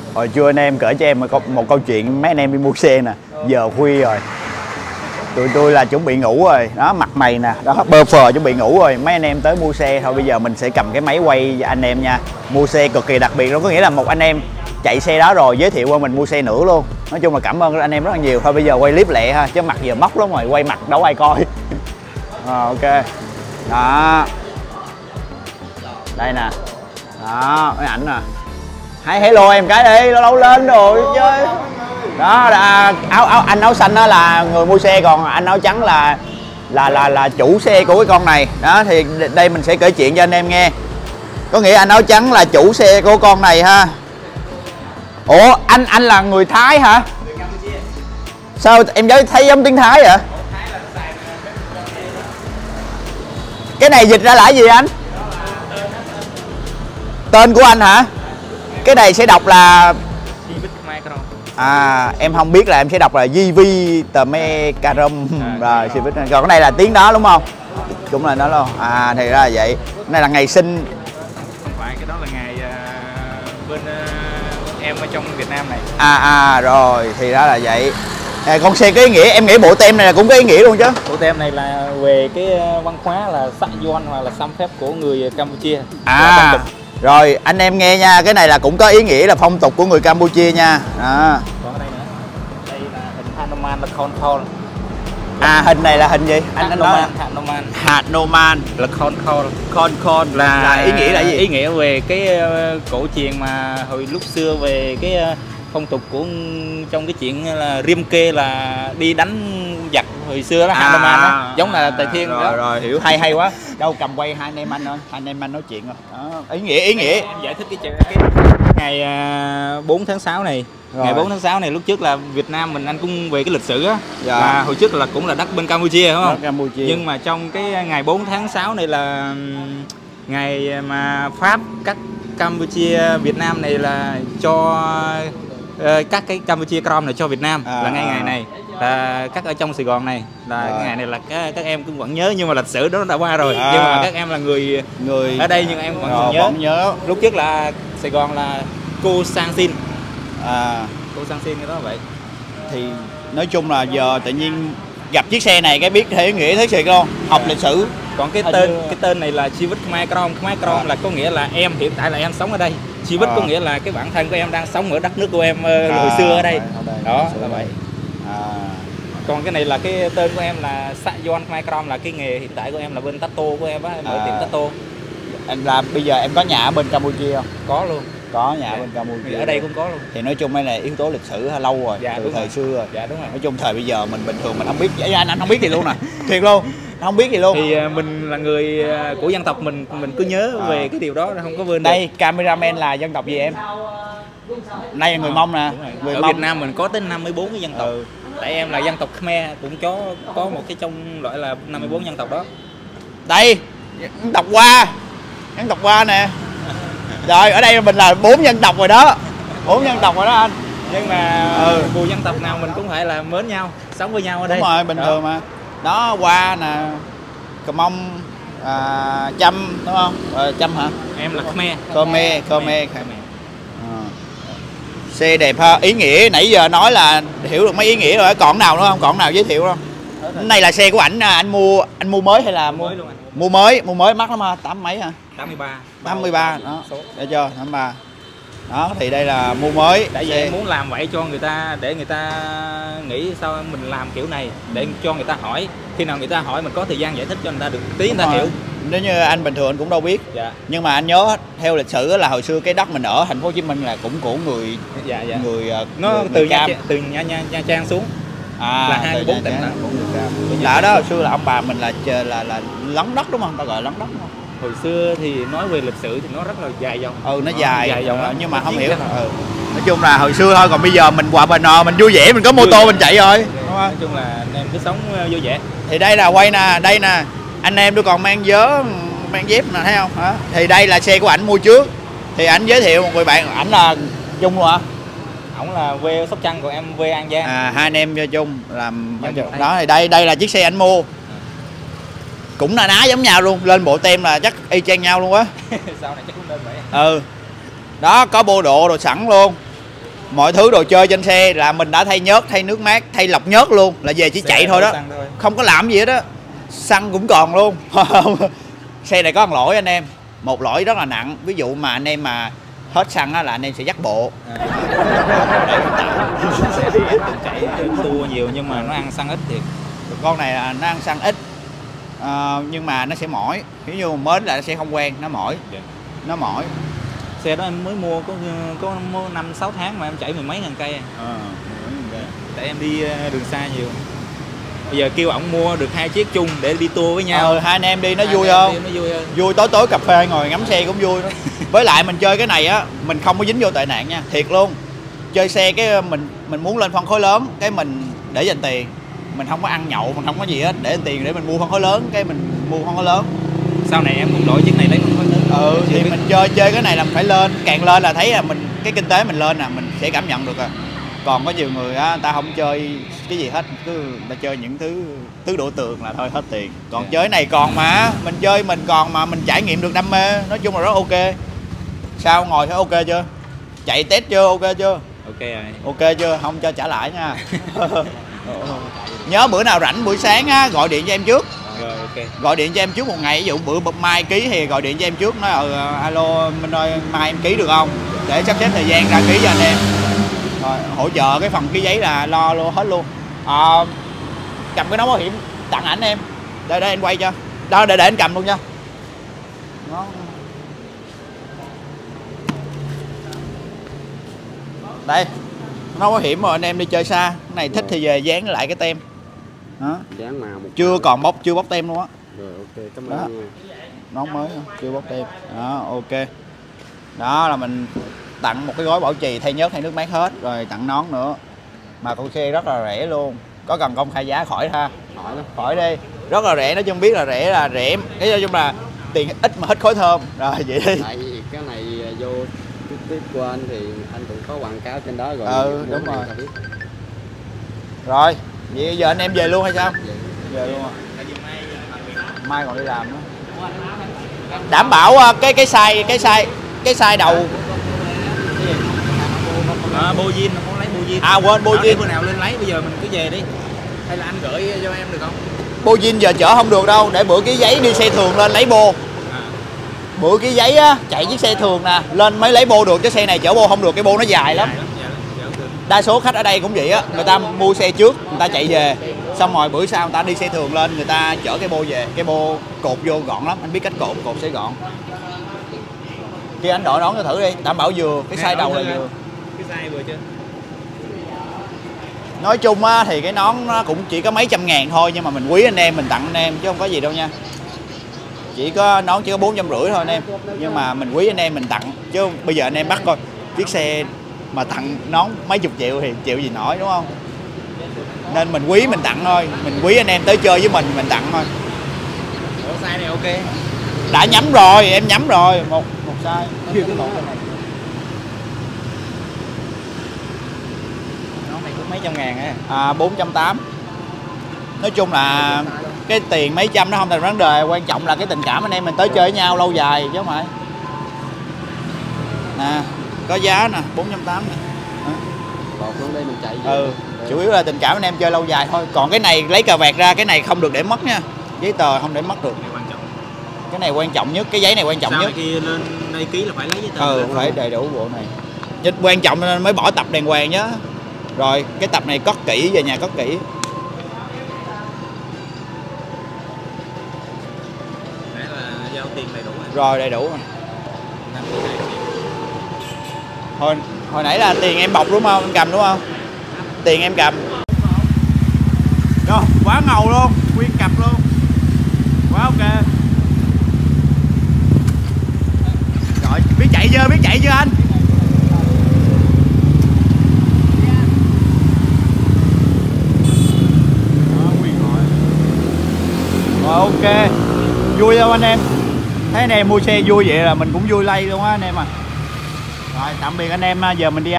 Hồi trưa anh em kể cho em một câu chuyện mấy anh em đi mua xe nè. Giờ khuya rồi, tụi tôi là chuẩn bị ngủ rồi. Đó, mặt mày nè, đó, bơ phờ chuẩn bị ngủ rồi. Mấy anh em tới mua xe thôi. Bây giờ mình sẽ cầm cái máy quay cho anh em nha. Mua xe cực kỳ đặc biệt luôn. Có nghĩa là một anh em chạy xe đó rồi giới thiệu qua mình mua xe nữa luôn. Nói chung là cảm ơn anh em rất là nhiều. Thôi bây giờ quay clip lẹ ha, chứ mặt giờ móc lắm rồi. Quay mặt đâu ai coi. Ok. Đó. Đây nè. Đó, cái ảnh nè. Hãy hello em cái đi, lâu lâu lên rồi chơi. Đó là anh áo xanh đó là người mua xe, còn anh áo trắng là chủ xe của cái con này. Đó thì đây mình sẽ kể chuyện cho anh em nghe. Có nghĩa anh áo trắng là chủ xe của con này ha. Ủa anh là người Thái hả? Sao em thấy giống tiếng Thái vậy? Cái này dịch ra là gì anh? Tên của anh hả? Cái này sẽ đọc là em không biết, là em sẽ đọc là JV Tme Karom rồi. Còn cái này là tiếng đó đúng không? Cũng là nó luôn. Thì ra là vậy. Cái này là ngày sinh. Không phải, cái đó là ngày bên em ở trong Việt Nam này. Rồi thì ra là vậy. Con xe có ý nghĩa, em nghĩ bộ tem này là cũng có ý nghĩa luôn chứ. Bộ tem này là về cái văn hóa là xã doan hoặc là xăm phép của người Campuchia. Rồi anh em nghe nha, cái này là cũng có ý nghĩa là phong tục của người Campuchia nha. Còn ở đây nữa, đây là hình Hanuman là Khon. Hình này là hình gì? Hanuman là Khon là ý nghĩa là gì? Ý nghĩa về cái cổ truyền mà hồi lúc xưa về cái phong tục của trong cái chuyện là Riêm Kê là đi đánh giặc hồi xưa đó. Hanuman đó, giống là Tề Thiên đó. Rồi hiểu, hay quá. Đâu cầm quay hai anh em anh ơi, hai anh em anh nói chuyện rồi. Đó, ý nghĩa. Em giải thích cái ngày 4 tháng 6 này. Rồi. Ngày 4 tháng 6 này lúc trước là Việt Nam mình anh cũng về cái lịch sử á. Mà hồi trước là cũng là đất bên Campuchia đúng không? Campuchia. Nhưng mà trong cái ngày 4 tháng 6 này là ngày mà Pháp cắt Campuchia Việt Nam này là cho các cái Campuchia Krom này cho Việt Nam là ngày này là các ở trong Sài Gòn này là cái ngày này là các em cũng vẫn nhớ, nhưng mà lịch sử đó đã qua rồi. Nhưng mà các em là người ở đây nhưng em vẫn nhớ. Lúc trước là Sài Gòn là cô Sang Sin. Cô Sang Sin cái đó vậy. Thì nói chung là giờ tự nhiên gặp chiếc xe này cái biết thể nghĩa thế sự không? Học lịch sử. Còn cái tên này là Chivit Khmer Krom. Khmer Krom là có nghĩa là em hiện tại là em sống ở đây. Chivit có nghĩa là cái bản thân của em đang sống ở đất nước của em hồi xưa ở đây. Đó là vậy. Còn cái này là cái tên của em là Sa Yon Khmer Krom, là cái nghề hiện tại của em là bên tattoo của em á, em mở tiệm tattoo. Anh làm bây giờ em có nhà ở bên Campuchia không? Có luôn. Có nhà bên Campuchia. Ở đây cũng có luôn. Thì nói chung đây là yếu tố lịch sử lâu rồi, từ thời xưa rồi. Dạ đúng rồi. Nói chung thời bây giờ mình bình thường mình không biết, anh không biết gì luôn nè. Thiệt luôn. Không biết gì luôn. Thì mình là người của dân tộc mình cứ nhớ về cái điều đó, không có quên. Đây cameraman là dân tộc gì em? Đây là người Mông nè. Người ở Mông. Việt Nam mình có tới 54 cái dân tộc. Tại em là dân tộc Khmer, cũng có một cái trong loại là 54 dân tộc đó. Đây, dân tộc Hoa nè. Rồi ở đây mình là 4 dân tộc rồi đó. 4 dân tộc rồi đó anh. Nhưng mà dù dân tộc nào mình cũng phải là mến nhau, sống với nhau ở đây. Đúng rồi, bình thường mà. Đó, Hoa nè, Cờ Mông, Chăm đúng không? Chăm hả? Em là Khmer. Xe đẹp ha, ý nghĩa nãy giờ nói là hiểu được mấy ý nghĩa rồi, còn nào nữa không? Còn nào giới thiệu không? Cái này là xe của anh mua mới hay là mua luôn anh? Mua mới mắc lắm ha, 8 mấy hả? 83 đó. Để cho 83. Đó thì đây là mua mới. Tại vì em muốn làm vậy cho người ta, để người ta nghĩ sao mình làm kiểu này, để cho người ta hỏi, khi nào người ta hỏi mình có thời gian giải thích cho người ta được tí, người ta hiểu. Nếu như anh bình thường anh cũng đâu biết. Nhưng mà anh nhớ theo lịch sử là hồi xưa cái đất mình ở thành phố Hồ Chí Minh là cũng của người người nó từ Nha Trang xuống là 24 tỉnh là đó. Hồi xưa là ông bà mình là lấn đất đúng không? Ta gọi lấn đất đúng không? Hồi xưa thì nói về lịch sử thì nó rất là dài dòng. Nó dài dòng đó, nhưng mà không hiểu. Nói chung là hồi xưa thôi, còn bây giờ mình qua bên nọ mình vui vẻ, mình có mô tô mình chạy rồi. Nói chung là em cứ sống vui vẻ. Thì đây là quay nè, đây nè. Anh em tôi còn mang dép nè, thấy không? Thì đây là xe của ảnh mua trước. Thì ảnh giới thiệu một người bạn, ảnh là Chung luôn hả? Ổng là quê Sóc Trăng, còn em quê An Giang. Hai anh em cho chung làm đó. Thì đây là chiếc xe ảnh mua. Cũng là ná giống nhau luôn, lên bộ tem là chắc y chang nhau luôn á. Sau này chắc cũng lên vậy. Đó, có bộ đồ sẵn luôn. mọi thứ đồ chơi trên xe là mình đã thay nhớt, thay nước mát, thay lọc nhớt luôn, là về chỉ chạy thôi đó, không có làm gì hết đó. Xăng cũng còn luôn. Xe này có một lỗi anh em, một lỗi rất là nặng, ví dụ mà anh em mà hết xăng á là anh em sẽ dắt bộ. Chạy tour nhiều nhưng mà nó ăn xăng ít thiệt. Con này là nó ăn xăng ít, nhưng mà nó sẽ mỏi, nếu như mới là nó sẽ không quen, nó mỏi. Nó mỏi. Xe đó em mới mua có 5-6 tháng mà em chạy mười mấy ngàn cây. Tại em đi đường xa nhiều. Bây giờ kêu ổng mua được 2 chiếc chung để đi tour với nhau. Hai anh em đi nó vui không? Vui, tối tối cà phê ngồi ngắm xe cũng vui đó. Với lại mình chơi cái này á, mình không có dính vô tệ nạn nha, thiệt luôn. Chơi xe cái mình muốn lên phân khối lớn, cái mình để dành tiền. Mình không có ăn nhậu, mình không có gì hết, để dành tiền để mình mua phân khối lớn, cái mình mua phân khối lớn. Sau này em cũng đổi chiếc này lấy phân khối lớn. Thì mình chơi cái này là mình phải lên, càng lên là thấy là mình cái kinh tế mình lên mình sẽ cảm nhận được rồi. Còn có nhiều người á, người ta không chơi cái gì hết, cứ người ta chơi những thứ tứ đổ tường là thôi hết tiền. Còn chơi này còn mà mình chơi mình còn mà mình trải nghiệm được đam mê, nói chung là rất ok. Sao ngồi thấy ok chưa? Chạy test chưa? Ok chưa? Ok rồi. Ok chưa? Không cho trả lại nha. Nhớ bữa nào rảnh buổi sáng á, gọi điện cho em trước. Rồi ok. Gọi điện cho em trước một ngày, ví dụ bữa mai ký thì gọi điện cho em trước, nói alo Minh ơi mai em ký được không? Để sắp xếp thời gian ra ký cho anh em. Rồi hỗ trợ cái phần ký giấy là lo luôn hết luôn. Cầm cái nón bảo hiểm tặng ảnh em. Đây anh quay cho. Đó để anh cầm luôn nha. Đó. Đây. Nón bảo hiểm rồi anh em đi chơi xa, cái này thích thì về dán lại cái tem. Đó. Dán màu một chưa bóc tem luôn á. Rồi ok, cảm ơn. Nón mới chưa bóc tem. Đó ok. Đó là mình tặng một cái gói bảo trì, thay nhớt, thay nước mát hết, rồi tặng nón nữa. Mà con xe rất là rẻ luôn. Có cần công khai giá khỏi ha. Khỏi đi. Rất là rẻ, nói chung biết là rẻ. Cái nói chung là tiền ít mà hết khói thơm. Rồi vậy đi. Tại vì cái này vô tiếp của anh thì anh cũng có quảng cáo trên đó rồi. Đúng rồi. Rồi, vậy giờ anh em về luôn hay sao? Về luôn à. Mai còn đi làm nữa. Đảm bảo cái size đầu. Bô zin, muốn lấy bô zin. Quên bô zin. Bữa nào lên lấy, bây giờ mình cứ về đi. Hay là anh gửi cho em được không? Bô zin giờ chở không được đâu, để bữa ký giấy đi xe thường lên lấy bô. Bữa ký giấy á, chạy chiếc xe thường nè, lên mới lấy bô được, chứ xe này chở bô không được, cái bô nó dài lắm. Đa số khách ở đây cũng vậy á, người ta mua xe trước, người ta chạy về, xong rồi bữa sau người ta đi xe thường lên, người ta chở cái bô về, cái bô cột vô gọn lắm, anh biết cách cột sẽ gọn. Kia anh đội nón cho thử đi, đảm bảo vừa, cái size đầu là vừa. Cái size vừa chưa? Nói chung á thì cái nón nó cũng chỉ có mấy trăm ngàn thôi, nhưng mà mình quý anh em, mình tặng anh em chứ không có gì đâu nha. Chỉ có nón chỉ có 450 thôi anh em, nhưng mà mình quý anh em mình tặng, chứ bây giờ anh em bắt coi chiếc xe mà tặng nón mấy chục triệu thì chịu gì nổi, đúng không? Nên mình quý mình tặng thôi, mình quý anh em tới chơi với mình tặng thôi. Ủa size này ok. Đã nhắm rồi, em nhắm rồi, một size. Nón này cũng mấy trăm ngàn á. 480. Nói chung là cái tiền mấy trăm nó không thành vấn đề, quan trọng là cái tình cảm anh em mình tới chơi với nhau lâu dài chứ không phải. Nè, có giá nè, 480 nè. Bột luôn đây mình chạy. Chủ yếu là tình cảm anh em chơi lâu dài thôi. Còn cái này lấy cà vạt ra, cái này không được để mất nha. Giấy tờ không để mất được. Cái này quan trọng nhất, cái giấy này quan trọng nhất. Kia lên đây ký là phải lấy giấy tờ. Phải đầy đủ bộ này. Nhất quan trọng nên mới bỏ tập đàng hoàng nhá. Rồi, cái tập này cất kỹ, về nhà cất kỹ. Để là giao tiền đầy đủ rồi. Rồi, đầy đủ rồi. Hồi nãy là tiền em bọc đúng không? Em cầm đúng không? Tiền em cầm. Rồi, quá ngầu luôn, nguyên cặp luôn. Quá ok. Rồi, biết chạy chưa anh? Rồi ok. Vui không anh em? Thấy anh em mua xe vui vậy là mình cũng vui lây luôn á anh em à. Rồi tạm biệt anh em, giờ mình đi